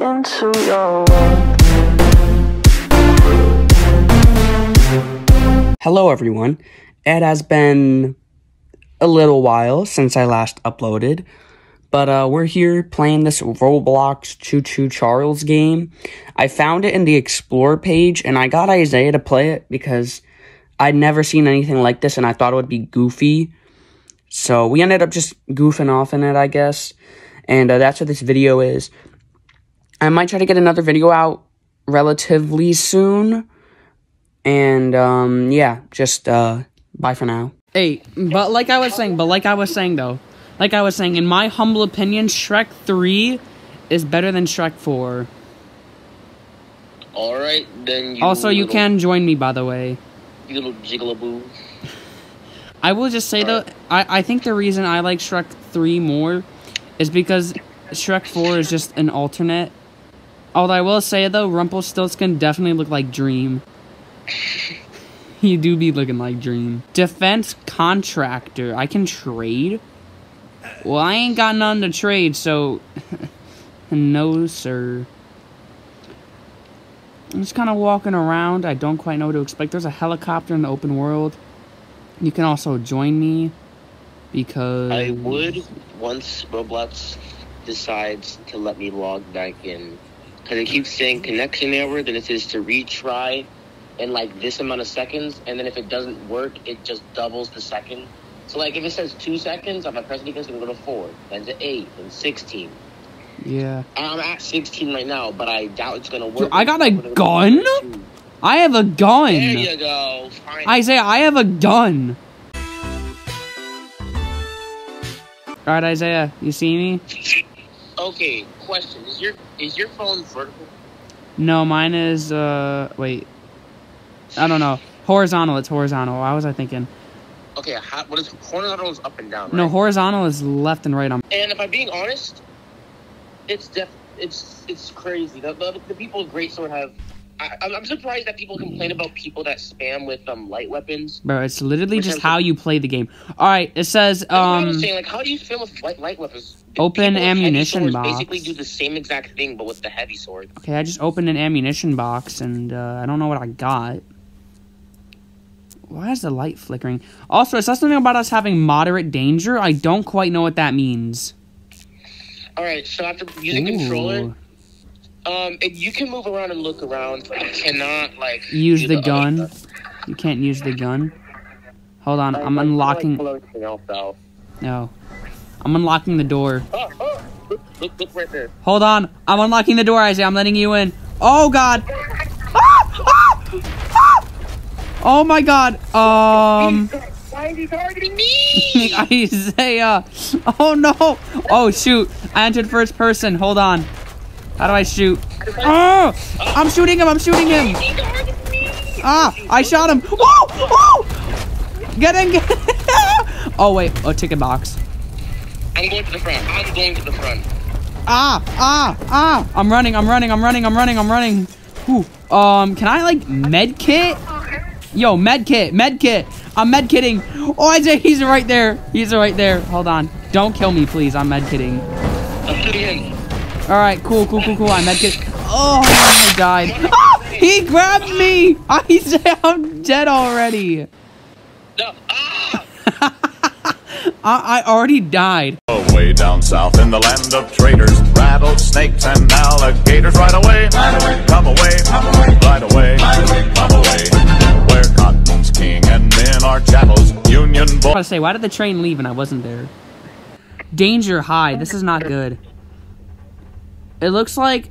into your world. Hello everyone. It has been a little while since I last uploaded, but we're here playing this Roblox Choo Choo Charles game. I found it in the Explore page, and I got Isaiah to play it because I'd never seen anything like this, and I thought it would be goofy. So we ended up just goofing off in it, I guess, and that's what this video is. I might try to get another video out relatively soon, and yeah, just bye for now. Hey, but like I was saying, in my humble opinion, Shrek 3 is better than Shrek 4. Alright, then you also, you can join me, by the way. You little jiggalaboo. I will just say, though, I think the reason I like Shrek 3 more is because Shrek 4 is just an alternate. Although I will say, though, Rumpelstiltskin definitely look like Dream. You do be looking like Dream. Defense contractor. I can trade? Well, I ain't got none to trade, so... no, sir. I'm just kind of walking around. I don't quite know what to expect. There's a helicopter in the open world. You can also join me, because... I would, once Roblox decides to let me log back in. Because it keeps saying connection error, then it says to retry in like this amount of seconds, and then if it doesn't work, it just doubles the second. So like if it says 2 seconds, if I press it again, it's going to go to 4, then to 8, then 16. Yeah. I'm at 16 right now, but I doubt it's going to work. Dude, I got a gun? I have a gun! There you go. Fine. Isaiah, I have a gun! Alright, Isaiah, you see me? Okay, question. Is your phone vertical? No, mine is, wait. I don't know. Horizontal, it's horizontal. What was I thinking? Okay, what is horizontal is up and down, right? No, horizontal is left and right. And if I'm being honest, it's crazy. The people of Great Sword have... I'm surprised that people complain about people that spam with light weapons. Bro, it's literally just how you play the game. Alright, it says, I was saying, like, how do you spam with light weapons? Open ammunition box. Basically do the same exact thing, but with the heavy sword. Okay, I just opened an ammunition box, and I don't know what I got. Why is the light flickering? Also, it says something about us having moderate danger. I don't quite know what that means. Alright, so after using controller... you can move around and look around. You cannot, like... Use the gun. You can't use the gun. Hold on, I'm unlocking... No. I'm unlocking the door. Look right there. Hold on, I'm unlocking the door, Isaiah. I'm letting you in. Oh, God! Oh, my God. Why is he targeting me? Isaiah. Oh, no. Oh, shoot. I entered first person. Hold on. How do I shoot? Oh! I'm shooting him! I'm shooting him! Ah! I shot him! Whoa! Whoa! Get in! Get in. Oh, wait. Oh, ticket box. I'm going to the front. I'm going to the front. Ah! Ah! Ah! I'm running. I'm running. I'm running. I'm running. I'm running. Ooh. Can I, like, med kit? Yo, med kit. Med kit. I'm med kitting. Oh, Isaiah, he's right there. He's right there. Hold on. Don't kill me, please. I'm med kitting. I'm shooting him. Alright, cool. I medkit. Oh, I died. Ah, he grabbed me! I'm dead already. No. Ah! I already died. Way down south in the land of traders, rattlesnakes and alligators. Right away, come away, right away, come away. Where cotton's king and men are chattels, union boys. I was about to say, why did the train leave and I wasn't there? Danger high. This is not good. It looks like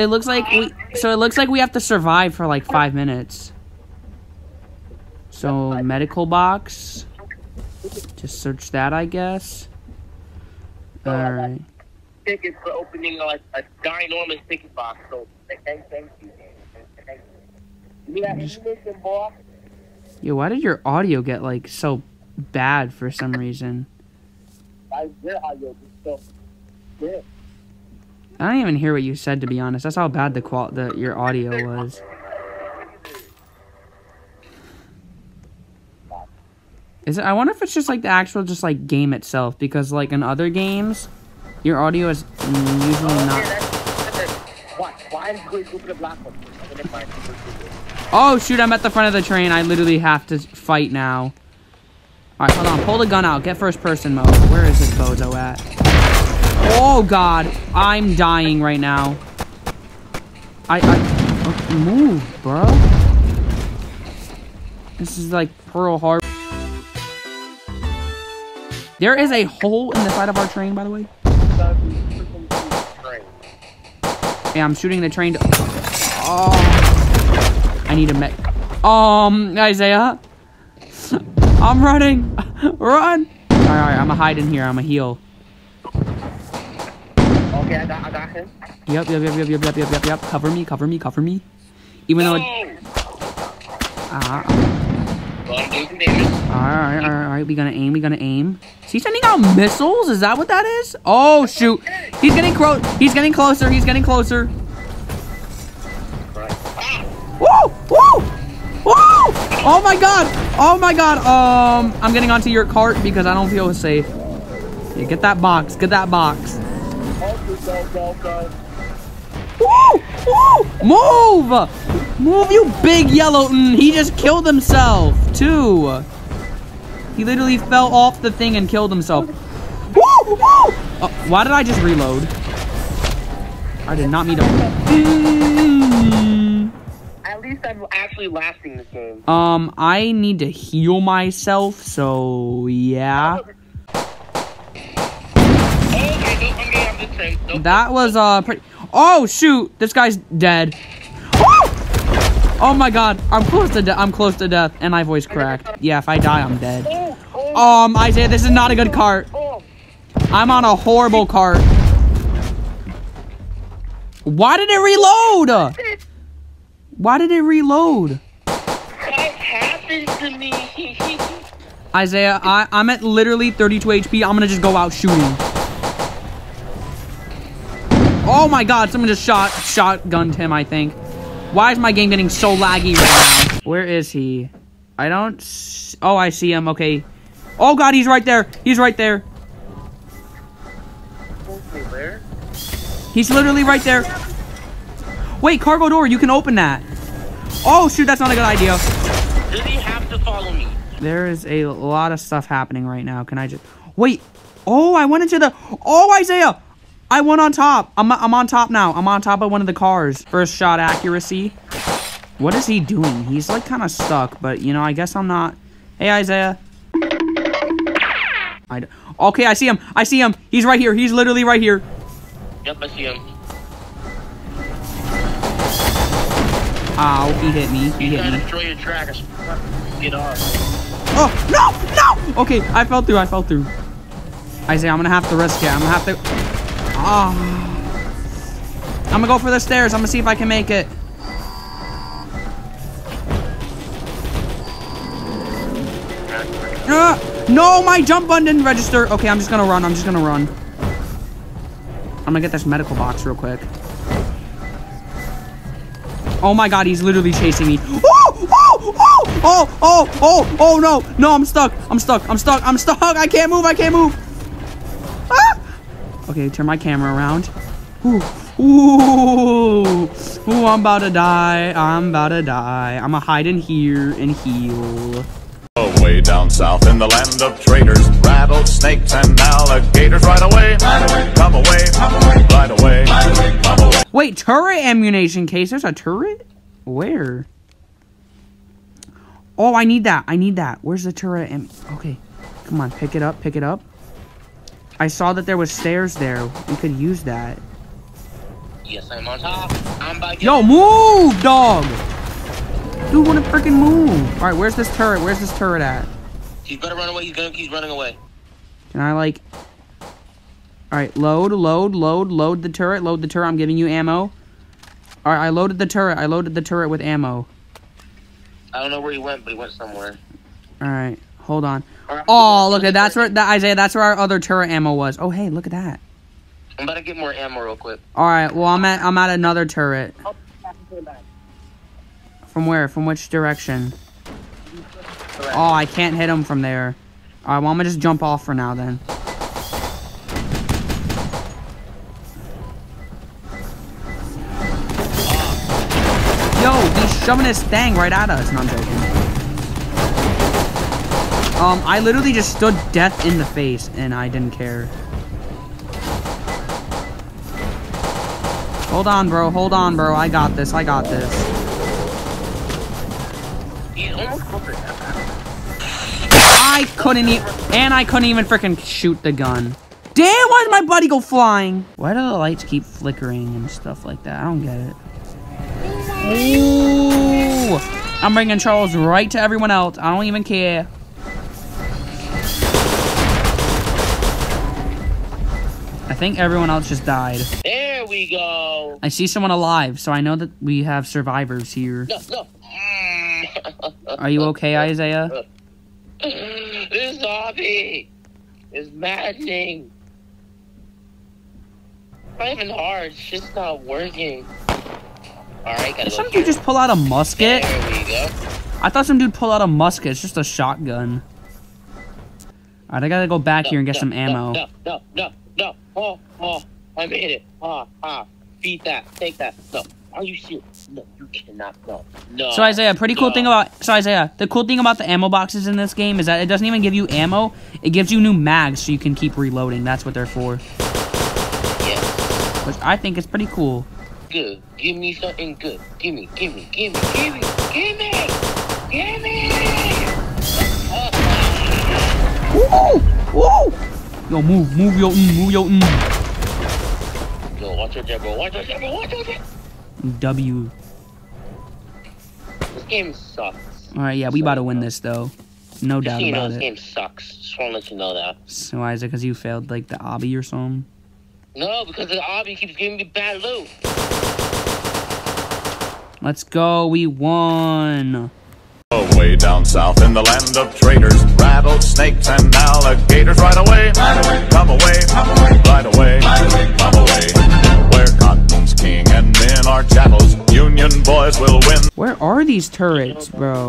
we have to survive for like 5 minutes. So, medical box. Just search that, I guess. Alright. Tickets for opening a ginormous ticket box. So, thank you. You got ammunition, boy? Yo, why did your audio get like so bad for some reason? Your audio is so good. I don't even hear what you said, to be honest. That's how bad your audio was. I wonder if it's just like the actual game itself, because like in other games, your audio is usually not. Why did you go to the black one? Okay, never mind. Oh, shoot, I'm at the front of the train. I literally have to fight now. Alright, hold on. Pull the gun out. Get first person mode. Where is this bozo at? Oh, God. I'm dying right now. Okay, move, bro. This is like Pearl Harbor. There is a hole in the side of our train, by the way. Yeah, I'm shooting the train to... Oh. I need a mech. Isaiah. I'm running. Run. Alright, I'm gonna hide in here. I'm gonna heal. Okay, I got him. Yep. Cover me. Even though it... Alright. We gonna aim. Is he sending out missiles? Is that what that is? Oh, shoot. He's getting closer. Woo! Oh my god! I'm getting onto your cart because I don't feel safe. Yeah, get that box. Woo! Move, you big yellow... he just killed himself, too. He literally fell off the thing and killed himself. Woo! Why did I just reload? I did not mean to... At least I'm actually lasting this game. I need to heal myself, so yeah. That was pretty... Oh shoot, this guy's dead. Oh my god, I'm close to death, and my voice cracked. Yeah, if I die, I'm dead. Isaiah, this is not a good cart. I'm on a horrible cart. Why did it reload? What happened to me? Isaiah, I'm at literally 32 HP. I'm gonna just go out shooting. Oh my god, someone just shotgunned him, I think. Why is my game getting so laggy right now? Where is he? I don't... Oh, I see him. Okay. Oh god, he's right there. Where? He's literally right there. Wait, cargo door. You can open that. Oh, shoot. That's not a good idea. Does he have to follow me? There is a lot of stuff happening right now. Can I just... Wait. Oh, I went into the... Oh, Isaiah. I went on top. I'm on top now. I'm on top of one of the cars. First shot accuracy. What is he doing? He's like kind of stuck, but you know, I guess I'm not. Hey, Isaiah. Okay, I see him. He's right here. He's literally right here. Yep, I see him. Ow, he hit me. He's trying to destroy your track. Get off. Oh, no! Okay, I fell through. Isaiah, I'm gonna have to risk it. I'm gonna go for the stairs. I'm gonna see if I can make it. No, my jump button didn't register. Okay, I'm just gonna run. I'm gonna get this medical box real quick. Oh my god, he's literally chasing me. Oh, no, I'm stuck. I can't move. Ah! Okay, turn my camera around. Ooh, I'm about to die. I'm gonna hide in here and heal. Way down south in the land of traders, rattlesnakes and alligators. Right away, come away, right away, come away. Wait, turret ammunition case. There's a turret? Where? Oh, I need that. Where's the turret? Okay, come on, pick it up. I saw that there was stairs there. We could use that. Yes, I'm on top. I'm back. Yo, move, dog. Dude, wanna freaking move. All right, where's this turret? At? He's gonna run away. He's running away. Can I like... All right, load the turret. I'm giving you ammo. All right, I loaded the turret with ammo. I don't know where he went, but he went somewhere. All right, hold on. Oh, look at Isaiah. That's where our other turret ammo was. Oh, hey, look at that. I'm about to get more ammo real quick. All right, well, I'm at another turret. From where? From which direction? Oh, I can't hit him from there. All right, well, I'm gonna just jump off for now then. shoving his thing right at us. No, I'm joking. I literally just stood death in the face, and I didn't care. Hold on, bro. Hold on, bro. I got this. I got this. I couldn't even freaking shoot the gun. Damn, why did my buddy go flying? Why do the lights keep flickering and stuff like that? I don't get it. Ooh, I'm bringing Charles right to everyone else. I don't even care. I think everyone else just died. There we go. I see someone alive, so I know that we have survivors here. No. Are you okay, Isaiah? This zombie is maddening. It's not even hard. It's just not working. Alright, gotta Did some go. dude just pull out a musket? There we go. I thought some dude pulled out a musket. It's just a shotgun. Alright, I gotta go back here and get some ammo. No. Oh, I made it. Beat that. Take that. No. Are you serious? No, you cannot. No. So Isaiah, the cool thing about the ammo boxes in this game is that it doesn't even give you ammo. It gives you new mags so you can keep reloading. That's what they're for. Yeah. Which I think is pretty cool. Good. Give me something good. Give me. Woo! Yo, move your Yo, watch out there, bro. Watch out there. W. This game sucks. Alright, yeah, we about to win this, though. No doubt about This it. game sucks. Just want to let you know that. So why is it because you failed, like, the obby or something? No, because the obby keeps giving me bad loot. Let's go, we won! Way down south in the land of traders, rattlesnakes and alligators. Right away, come away, right away, come away. Where cotton's king and men are chattels, Union boys will win. Where are these turrets, bro?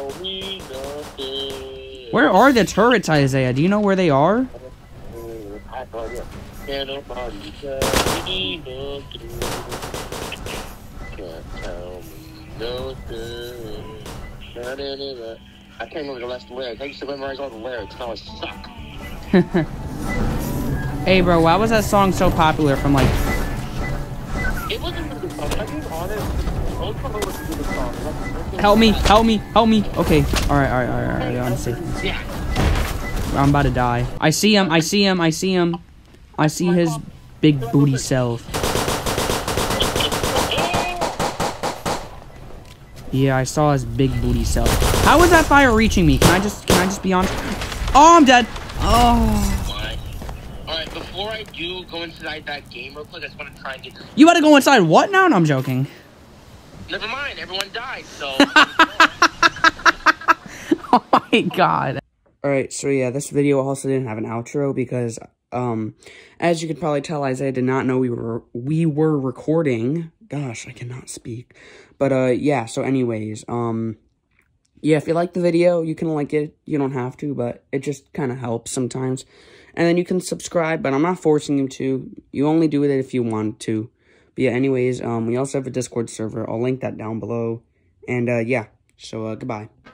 Where are the turrets, Isaiah? Do you know where they are? I can't remember the last lyrics. I used to memorize all the lyrics. Now I suck. Hey, bro, why was that song so popular from, like... It wasn't a good song. I'm being honest. I was probably a good song. Help me! Okay, alright, I'm safe. Yeah. I'm about to die. I see him. I see his big booty self. Yeah, I saw his big booty self. How is that fire reaching me? Can I just be honest? Oh, I'm dead. Oh. Alright, before I do go inside that game real quick, I just want to try and get this. You about to go inside what now? No, I'm joking. Never mind, everyone died, so. Oh my god. Alright, so yeah, this video also didn't have an outro because, as you could probably tell, Isaiah did not know we were recording. Gosh, I cannot speak. But, yeah, so anyways, yeah, if you like the video, you can like it. You don't have to, but it just kind of helps sometimes. And then you can subscribe, but I'm not forcing you to. You only do it if you want to. But yeah, anyways, we also have a Discord server. I'll link that down below. And, yeah, so, goodbye.